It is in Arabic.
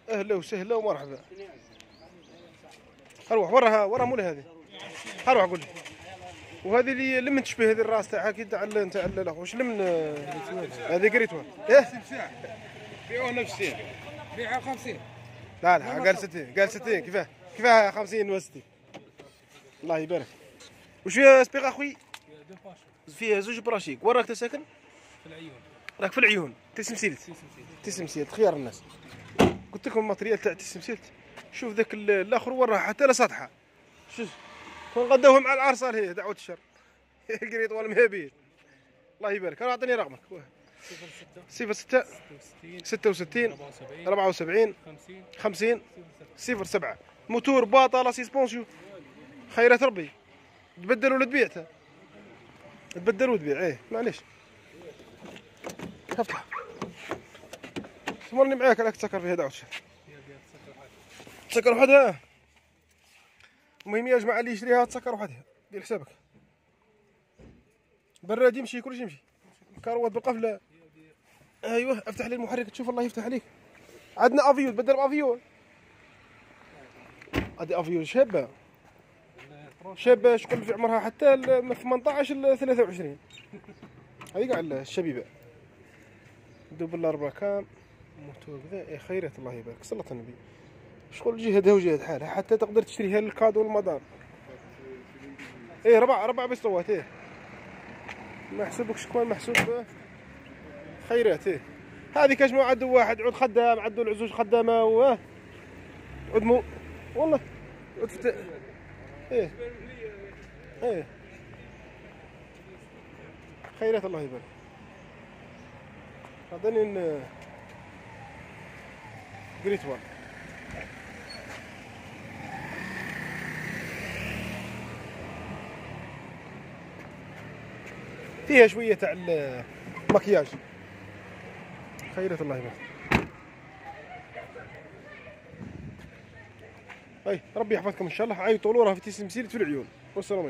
اهلا وسهلا ومرحبا. اروح وراها مول هذه. اروح اقول لك. وهذه اللي لمن تشبه هذه الراس تاعها كي تاع لا واش لمن هذه قريتوها. ايه بيعوه نفس الشيء. بيعها 50. لا قال 60 قال 60 كيفاه 50 و60. الله يبارك. وش فيها سبيغ اخوي؟ فيها زوج براشيك. وين راك تساكن؟ في العيون. راك في العيون. تسمسيلت خيار الناس. قلت لكم الماتريال تاع تسمسيلت. شوف ذاك الاخر وين راه حتى لا سطحه. شوف غداوهم مع العرصه هي دعوه الشر. قريت والمهابيل. الله يبارك. اعطيني رقمك. 06 66 74 50 07. موتور باطا سيسبونسيو. خيرات ربي. تبدل ولا تبيع؟ تبدل وتبيع. ايه معليش. افتح. تمرني معاك راك تسكر فيها دعوة الشر. تسكر وحدها. المهم يا جماعة اللي يشريها تسكر وحدها. دير حسابك. براد يمشي كلشي يمشي. كاروات بالقفلة. ايوه افتح لي المحرك تشوف الله يفتح عليك. عندنا افيو تبدل بافيو. هذه افيو شابة. شقل في عمرها حتى من 18 ل 23. هذه كاع الشبيبه. دوبل 4 كام موتور كذا. اي خيرات الله يبارك. صلى النبي. شغل جهدها وجهد حالها حتى تقدر تشتريها للكادو والمدار. ايه ربع بسطوات. ايه ما حسبكش شكون محسوب. خيرات. ايه هذه كاش ما عندو واحد عود خدام عندو العزوز خدامه عود مو والله عود ايه خيرات الله يبارك. هذاني جريت وان. فيها شويه تاع المكياج. خيرات الله يبارك. اي ربي يحفظكم ان شاء الله. عيطوا له راه في تسمسيلت في العيون. والسلام عليكم.